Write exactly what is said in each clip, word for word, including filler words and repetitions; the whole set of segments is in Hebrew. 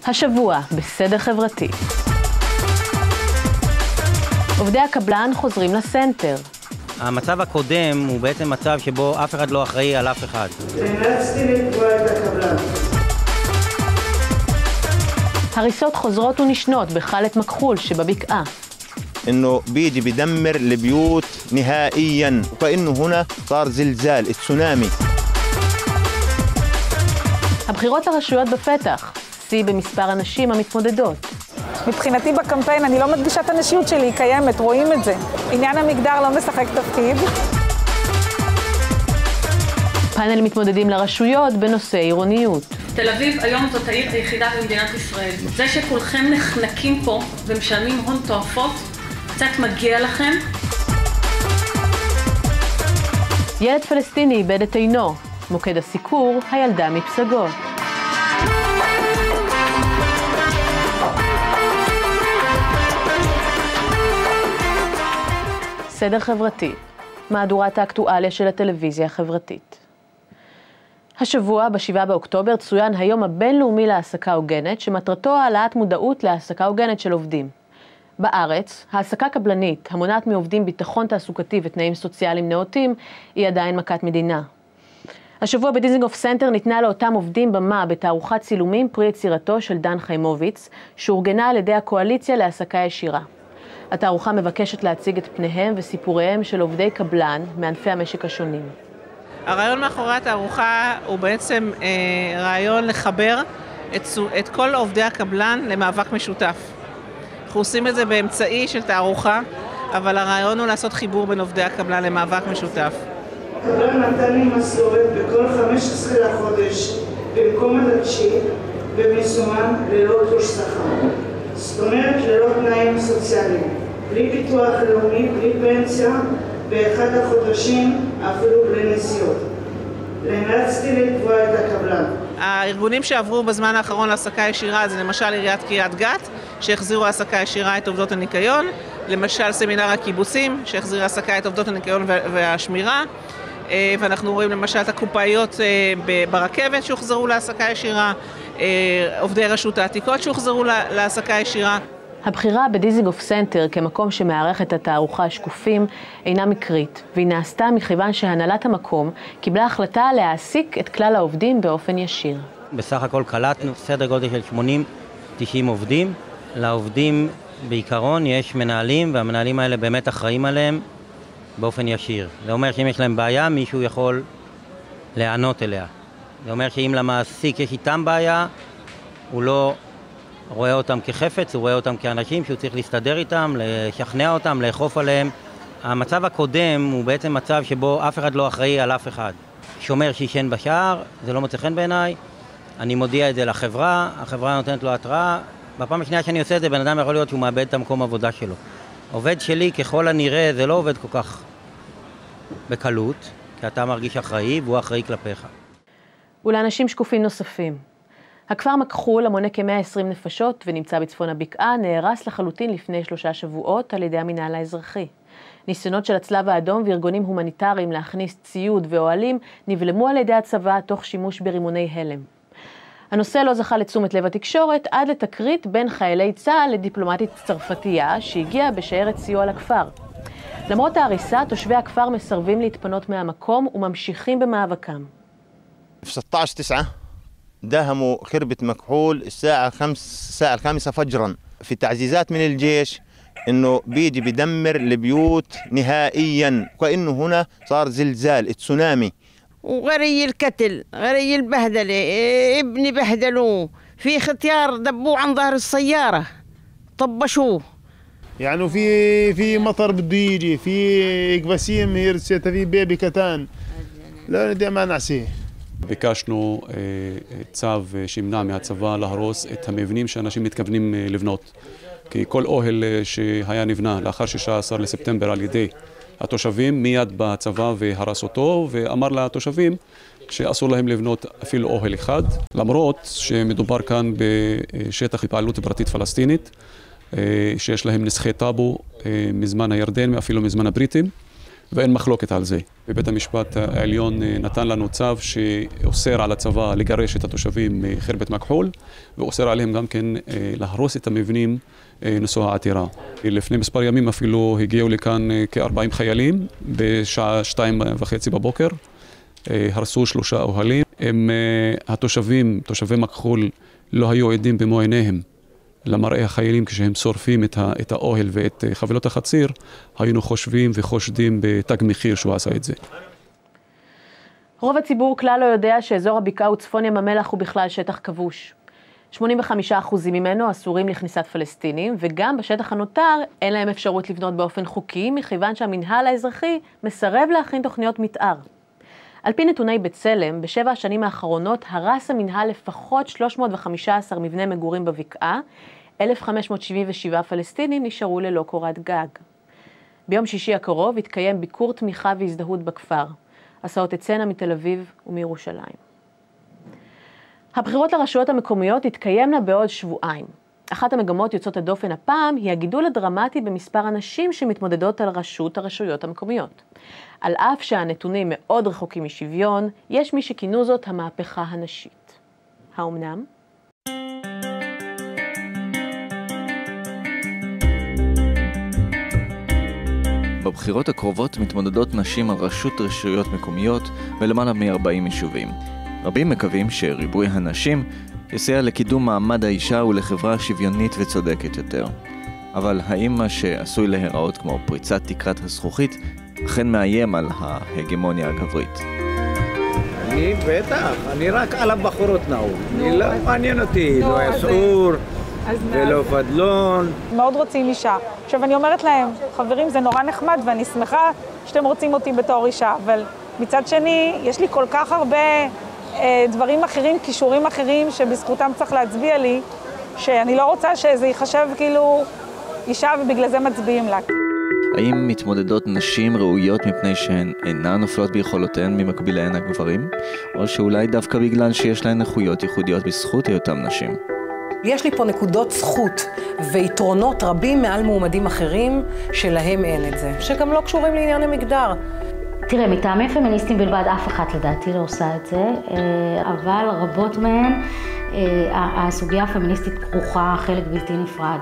השבוע בסדר חברתי. עובדי הקבלן חוזרים לסנטר. המצב הקודם הוא בעצם מצב שבו אף אחד לא אחראי על אף אחד. נאלצתי לתבוע את הקבלן. הריסות חוזרות ונשנות בח'לת מכחול שבבקעה. انه بيجي بدمر البيوت نهائيا وكانه هنا صار زلزال التسونامي. הבחירות לרשויות בפתח, שיא במספר הנשים המתמודדות. מבחינתי בקמפיין אני לא מדגישה את הנשיות שלי, היא קיימת, רואים את זה. עניין המגדר לא משחק תפקיד. פאנל מתמודדים לרשויות בנושא עירוניות. תל אביב היום זאת העיר היחידה במדינת ישראל. זה שכולכם נחנקים פה ומשלמים הון תועפות, קצת מגיע לכם. ילד פלסטיני איבד את עינו. מוקד הסיקור, הילדה מפסגות. סדר חברתי, מהדורת האקטואליה של הטלוויזיה החברתית. השבוע, בשבעה באוקטובר, צוין היום הבינלאומי להעסקה הוגנת, שמטרתו העלאת מודעות להעסקה הוגנת של עובדים. בארץ, העסקה קבלנית, המונעת מעובדים ביטחון תעסוקתי ותנאים סוציאליים נאותים, היא עדיין מכת מדינה. השבוע בדיזינגוף סנטר ניתנה לאותם עובדים במה בתערוכת צילומים פרי יצירתו של דן חיימוביץ, שאורגנה על ידי הקואליציה להעסקה ישירה. התערוכה מבקשת להציג את פניהם וסיפוריהם של עובדי קבלן מענפי המשק השונים. הרעיון מאחורי התערוכה הוא בעצם אה, רעיון לחבר את, את כל עובדי הקבלן למאבק משותף. אנחנו עושים את זה באמצעי של תערוכה, אבל הרעיון הוא לעשות חיבור בין עובדי הקבלן למאבק משותף. הקבלן נתן לי משכורת בכל חמישה עשר לחודש במקום התשיעי ומסומן ללא תלוש שכר. זאת אומרת ללא תנאים סוציאליים, בלי ביטוח לאומי, בלי פנסיה, באחד החודשים אפילו בלי נסיעות. נאלצתי לתבוע את הקבלן. הארגונים שעברו בזמן האחרון להעסקה ישירה זה למשל עיריית קריית גת, שהחזירו העסקה ישירה את עובדות הניקיון, למשל סמינר הקיבוצים, שהחזיר העסקה את עובדות הניקיון והשמירה, ואנחנו רואים למשל את הקופאיות ברכבת שהוחזרו להעסקה ישירה, עובדי רשות העתיקות שהוחזרו להעסקה ישירה. הבחירה בדיזינגוף סנטר כמקום שמערך את התערוכה השקופים אינה מקרית, והיא נעשתה מכיוון שהנהלת המקום קיבלה החלטה להעסיק את כלל העובדים באופן ישיר. בסך הכל קלטנו סדר גודל של שמונים תשעים עובדים. לעובדים בעיקרון יש מנהלים, והמנהלים האלה באמת אחראים עליהם באופן ישיר. זה אומר שאם יש להם בעיה, מישהו יכול לענות אליה. זה אומר שאם למעסיק יש איתם בעיה, הוא לא רואה אותם כחפץ, הוא רואה אותם כאנשים שהוא צריך להסתדר איתם, לשכנע אותם, לאכוף עליהם. המצב הקודם הוא בעצם מצב שבו אף אחד לא אחראי על אף אחד. שומר שישן בשער, זה לא מוצא חן בעיניי, אני מודיע את זה לחברה, החברה נותנת לו התראה. בפעם השנייה שאני עושה את זה, בן אדם יכול להיות שהוא מאבד את המקום העבודה שלו. עובד שלי ככל הנראה זה לא עובד כל כך בקלות, כי אתה מרגיש אחראי והוא אחראי כלפיך. ולאנשים שקופים נוספים. הכפר מכחול, המונה כ-מאה ועשרים נפשות ונמצא בצפון הבקעה, נהרס לחלוטין לפני שלושה שבועות על ידי המינהל האזרחי. ניסיונות של הצלב האדום וארגונים הומניטריים להכניס ציוד ואוהלים נבלמו על ידי הצבא תוך שימוש ברימוני הלם. הנושא לא זכה לתשומת לב התקשורת עד לתקרית בין חיילי צה"ל לדיפלומטית צרפתייה שהגיעה בשיירת סיוע לכפר. למרות ההריסה, תושבי הכפר מסרבים להתפנות מהמקום וממשיכים במאבקם. ستة عشر تسعة داهموا خربة مكحول الساعة خمس الساعة الخامسة فجرا في تعزيزات من الجيش إنه بيجي بدمر البيوت نهائيا وكأنه هنا صار زلزال التسونامي. وغري الكتل غري البهدلة ابني بهدلوه في ختيار دبوه عن ظهر السيارة طبشوه. يعني في في مطر بده يجي في قبسيم يرسيته في بيبي كتان لا ندي ما نعسيه. ביקשנו צו שימנע מהצבא להרוס את המבנים שאנשים מתכוונים לבנות. כי כל אוהל שהיה נבנה לאחר שישה עשר לספטמבר על ידי התושבים, מיד בצבא והרס אותו, ואמר לתושבים שאסור להם לבנות אפילו אוהל אחד. למרות שמדובר כאן בשטח פעילות פרטית פלסטינית, שיש להם נסחי טאבו מזמן הירדן, אפילו מזמן הבריטים, ואין מחלוקת על זה. בבית המשפט העליון נתן לנו צו שאוסר על הצבא לגרש את התושבים מחרבת מכחול, ואוסר עליהם גם כן להרוס את המבנים נשוא העתירה. לפני מספר ימים אפילו הגיעו לכאן כ-ארבעים חיילים בשעה שתיים וחצי בבוקר, הרסו שלושה אוהלים. הם, התושבים, תושבי מכחול, לא היו עדים במו עיניהם למראה החיילים כשהם שורפים את, ה, את האוהל ואת חבילות החציר, היינו חושבים וחושדים בתג מחיר שהוא עשה את זה. רוב הציבור כלל לא יודע שאזור הבקעה וצפון ים המלח הוא בכלל שטח כבוש. שמונים וחמישה אחוז ממנו אסורים לכניסת פלסטינים, וגם בשטח הנותר אין להם אפשרות לבנות באופן חוקי, מכיוון שהמינהל האזרחי מסרב להכין תוכניות מתאר. על פי נתוני בצלם, בשבע השנים האחרונות הרס המינהל לפחות שלוש מאות וחמישה עשר מבני מגורים בבקעה, אלף חמש מאות שבעים ושבעה פלסטינים נשארו ללא קורת גג. ביום שישי הקרוב התקיים ביקור תמיכה והזדהות בכפר. הסעות תצאנה מתל אביב ומירושלים. הבחירות לרשויות המקומיות התקיימנה בעוד שבועיים. אחת המגמות יוצאות הדופן הפעם היא הגידול הדרמטי במספר הנשים שמתמודדות על רשות הרשויות המקומיות. על אף שהנתונים מאוד רחוקים משוויון, יש מי שכינו זאת המהפכה הנשית. האומנם? בבחירות הקרובות מתמודדות נשים על רשות רשויות מקומיות ולמעלה מ-ארבעים יישובים. רבים מקווים שריבוי הנשים יסייע לקידום מעמד האישה ולחברה שוויונית וצודקת יותר. אבל האם מה שעשוי להיראות כמו פריצת תקרת הזכוכית אכן מאיים על ההגמוניה הגברית? אני בטח, אני רק על הבחורות נעול. אני לא מעניין אותי, לא אסור ולא פדלון. מאוד רוצים אישה. עכשיו אני אומרת להם, חברים, זה נורא נחמד ואני שמחה שאתם רוצים אותי בתור אישה, אבל מצד שני, יש לי כל כך הרבה אה, דברים אחרים, קישורים אחרים שבזכותם צריך להצביע לי, שאני לא רוצה שזה ייחשב כאילו אישה ובגלל זה מצביעים לה. האם מתמודדות נשים ראויות מפני שהן אינן נופלות ביכולותיהן ממקביליהן הגברים, או שאולי דווקא בגלל שיש להן נכויות ייחודיות בזכות היותם נשים? יש לי פה נקודות זכות ויתרונות רבים מעל מועמדים אחרים שלהם אין את זה, שגם לא קשורים לעניין המגדר. תראה, מטעמים פמיניסטיים בלבד אף אחת לדעתי לא עושה את זה, אבל רבות מהן, הסוגיה הפמיניסטית כרוכה חלק בלתי נפרד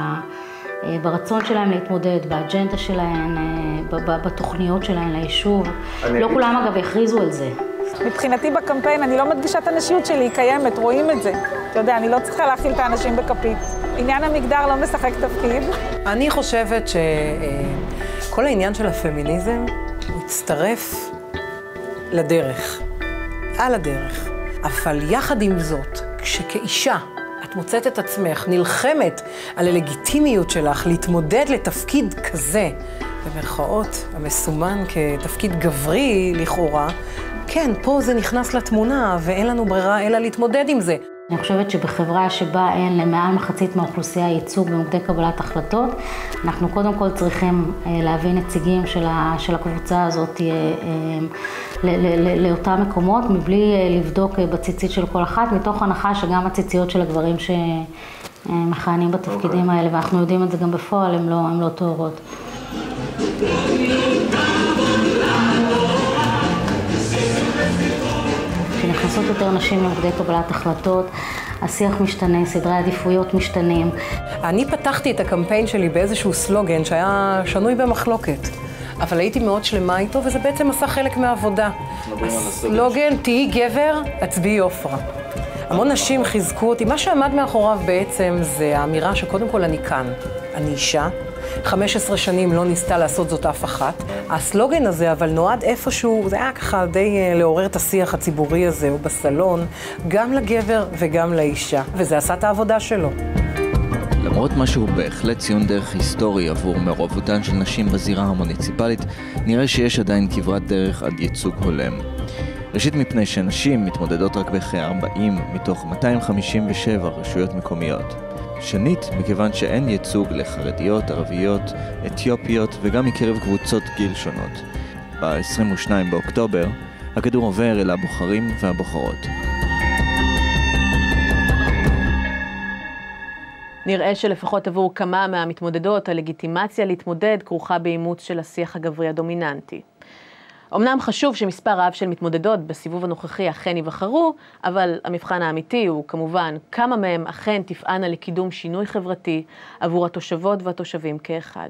ברצון שלהם להתמודד, באג'נדה שלהם, בתוכניות שלהם ליישוב. לא כולם אגב הכריזו על זה. מבחינתי בקמפיין אני לא מדגישה את הנשיות שלי, היא קיימת, רואים את זה. אתה יודע, אני לא צריכה להכיל את האנשים בכפית. עניין המגדר לא משחק תפקיד. אני חושבת שכל העניין של הפמיניזם מצטרף לדרך, על הדרך. אבל יחד עם זאת, כשכאישה את מוצאת את עצמך, נלחמת על הלגיטימיות שלך להתמודד לתפקיד כזה, במרכאות המסומן כתפקיד גברי לכאורה, כן, פה זה נכנס לתמונה ואין לנו ברירה אלא להתמודד עם זה. אני חושבת שבחברה שבה אין למעל מחצית מהאוכלוסייה ייצוג במוקדי קבלת החלטות, אנחנו קודם כל צריכים להביא נציגים של, ה, של הקבוצה הזאת לאותם מקומות, מבלי לבדוק בציצית של כל אחת, מתוך הנחה שגם הציציות של הגברים שמכהנים בתפקידים האלה, ואנחנו יודעים את זה גם בפועל, הם לא, הם לא תוארות. כשנכנסות יותר נשים למוקדי קבלת החלטות, השיח משתנה, סדרי עדיפויות משתנים. אני פתחתי את הקמפיין שלי באיזשהו סלוגן שהיה שנוי במחלוקת, אבל הייתי מאוד שלמה איתו, וזה בעצם עשה חלק מהעבודה. הסלוגן, תהי גבר, הצביעי עופרה. המון נשים חיזקו אותי. מה שעמד מאחוריו בעצם זה האמירה שקודם כל אני כאן, אני אישה. חמש עשרה שנים לא ניסתה לעשות זאת אף אחת. הסלוגן הזה אבל נועד איפשהו, זה היה ככה די לעורר את השיח הציבורי הזה, הוא בסלון, גם לגבר וגם לאישה, וזה עשה את העבודה שלו. למרות משהו בהחלט ציון דרך היסטורי עבור מעורבותן של נשים בזירה המוניציפלית, נראה שיש עדיין כברת דרך עד ייצוג הולם. ראשית מפני שנשים מתמודדות רק בכ-ארבעים מתוך מאתיים חמישים ושבע רשויות מקומיות. שנית, מכיוון שאין ייצוג לחרדיות, ערביות, אתיופיות וגם מקרב קבוצות גיל שונות. ב-עשרים ושניים באוקטובר, הכדור עובר אל הבוחרים והבוחרות. נראה שלפחות עבור כמה מהמתמודדות הלגיטימציה להתמודד כרוכה באימוץ של השיח הגברי הדומיננטי. אמנם חשוב שמספר רב של מתמודדות בסיבוב הנוכחי אכן יבחרו, אבל המבחן האמיתי הוא כמובן כמה מהם אכן תפענה לקידום שינוי חברתי עבור התושבות והתושבים כאחד.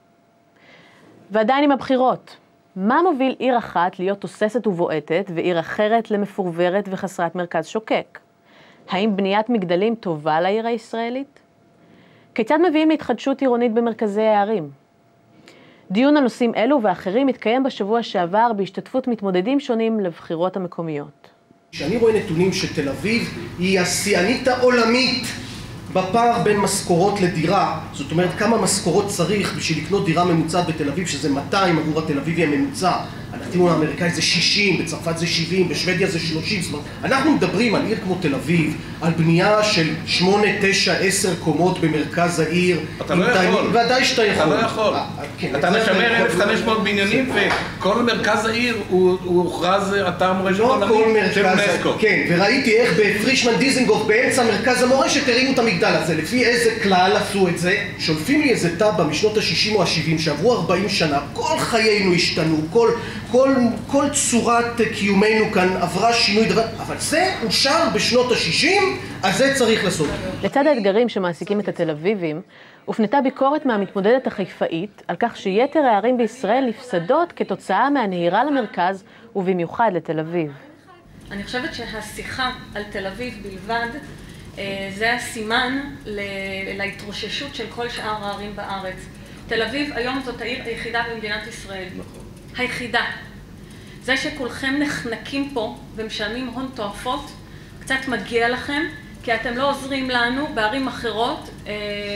ועדיין עם הבחירות, מה מוביל עיר אחת להיות תוססת ובועטת ועיר אחרת למפורברת וחסרת מרכז שוקק? האם בניית מגדלים טובה לעיר הישראלית? כיצד מביאים להתחדשות עירונית במרכזי הערים? דיון על נושאים אלו ואחרים מתקיים בשבוע שעבר בהשתתפות מתמודדים שונים לבחירות המקומיות. כשאני רואה נתונים שתל אביב היא השיאנית העולמית בפער בין משכורות לדירה, זאת אומרת כמה משכורות צריך בשביל לקנות דירה ממוצעת בתל אביב, שזה מאתיים עבור התל אביבי הממוצע, הנתון האמריקאי זה שישים, בצרפת זה שבעים, בשוודיה זה שלושים, זאת אומרת, אנחנו מדברים על עיר כמו תל אביב, על בנייה של שמונה, תשע, עשר קומות במרכז העיר. אתה לא יכול. ודאי שאתה יכול. אתה לא יכול. אתה משמר אלף וחמש מאות בניינים וכל מרכז העיר הוא הוכרז אתר מורשת עולמית של אונסקו. כן, וראיתי איך בפרישמן דיזנגוף באמצע מרכז המורשת הרימו את המגדל הזה. לפי איזה כלל עשו את זה? שולפים לי איזה טאבה משנות ה-שישים או ה-שבעים שעברו ארבעים שנה, כל חיינו השתנו, כל כל, כל צורת קיומנו כאן עברה שינוי דבר, אבל זה אושר בשנות ה-שישים, אז זה צריך לעשות. לצד האתגרים שמעסיקים את התל אביבים, הופנתה ביקורת מהמתמודדת החיפאית על כך שיתר הערים בישראל נפסדות כתוצאה מהנהירה למרכז ובמיוחד לתל אביב. אני חושבת שהשיחה על תל אביב בלבד זה הסימן להתרוששות של כל שאר הערים בארץ. תל אביב היום זאת העיר היחידה במדינת ישראל. היחידה. זה שכולכם נחנקים פה ומשלמים הון תועפות, קצת מגיע לכם, כי אתם לא עוזרים לנו בערים אחרות אה,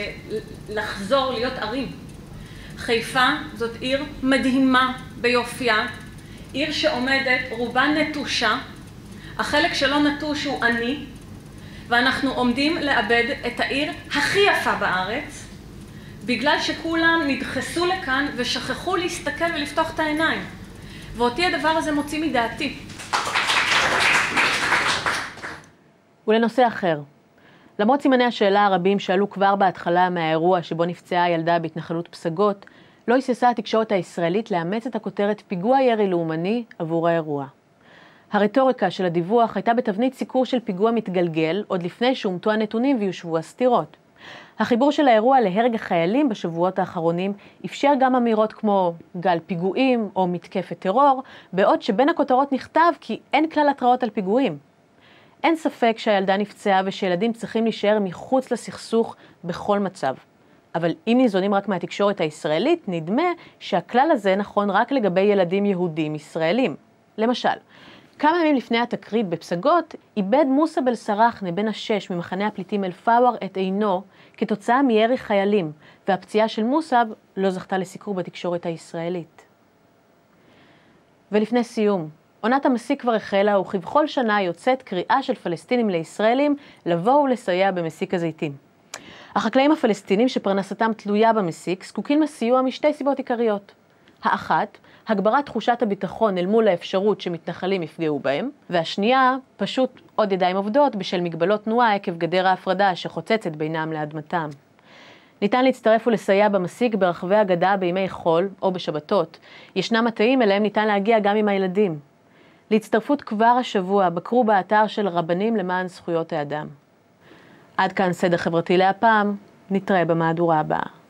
לחזור להיות ערים. חיפה זאת עיר מדהימה ביופייה, עיר שעומדת רובה נטושה, החלק שלא נטוש הוא עני, ואנחנו עומדים לאבד את העיר הכי יפה בארץ, בגלל שכולם נדחסו לכאן ושכחו להסתכל ולפתוח את העיניים. ואותי הדבר הזה מוציא מדעתי. ולנושא אחר. למרות סימני השאלה הרבים שעלו כבר בהתחלה מהאירוע שבו נפצעה הילדה בהתנחלות פסגות, לא היססה התקשורת הישראלית לאמץ את הכותרת פיגוע ירי לאומני עבור האירוע. הרטוריקה של הדיווח הייתה בתבנית סיקור של פיגוע מתגלגל עוד לפני שהומתו הנתונים ויושבו הסתירות. החיבור של האירוע להרג החיילים בשבועות האחרונים אפשר גם אמירות כמו גל פיגועים או מתקפת טרור, בעוד שבין הכותרות נכתב כי אין כלל התראות על פיגועים. אין ספק שהילדה נפצעה ושילדים צריכים להישאר מחוץ לסכסוך בכל מצב. אבל אם ניזונים רק מהתקשורת הישראלית, נדמה שהכלל הזה נכון רק לגבי ילדים יהודים ישראלים. למשל, כמה ימים לפני התקרית בפסגות, איבד מוסא בלסרחנה בן השש ממחנה הפליטים אל-פאוור את עינו כתוצאה מירי חיילים, והפציעה של מוסא לא זכתה לסיקור בתקשורת הישראלית. ולפני סיום, עונת המסיק כבר החלה, וכבכל שנה יוצאת קריאה של פלסטינים לישראלים לבוא ולסייע במסיק הזיתים. החקלאים הפלסטינים שפרנסתם תלויה במסיק זקוקים לסיוע משתי סיבות עיקריות. האחת, הגברת תחושת הביטחון אל מול האפשרות שמתנחלים יפגעו בהם, והשנייה, פשוט עוד ידיים עובדות בשל מגבלות תנועה עקב גדר ההפרדה שחוצצת בינם לאדמתם. ניתן להצטרף ולסייע במסיק ברחבי הגדה בימי חול או בשבתות. ישנם מטעים אליהם ניתן להגיע גם עם הילדים. להצטרפות כבר השבוע בקרו באתר של רבנים למען זכויות האדם. עד כאן סדר חברתי להפעם, נתראה במהדורה הבאה.